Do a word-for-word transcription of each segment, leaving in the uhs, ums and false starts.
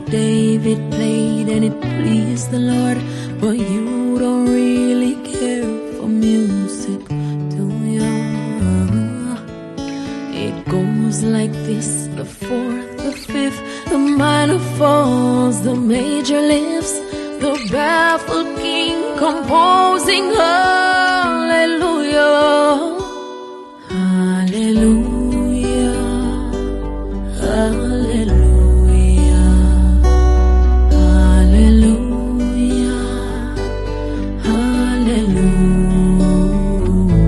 David played and it pleased the Lord. But you don't really care for music, do you? It goes like this: the fourth, the fifth, the minor falls, the major lifts, the baffled king composing hallelujah, hallelujah, hallelujah, hallelujah, hallelujah.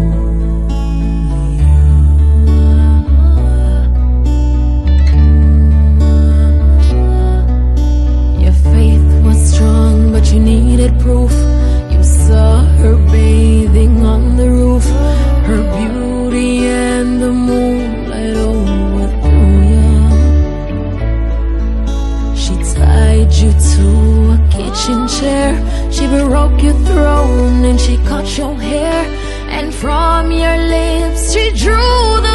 Your faith was strong, but you needed proof. You saw her bathing on the roof, her beauty and the moonlight overthrew you. She tied you to a kitchen chair, she broke your throne and she cut your hair, and from your lips she drew the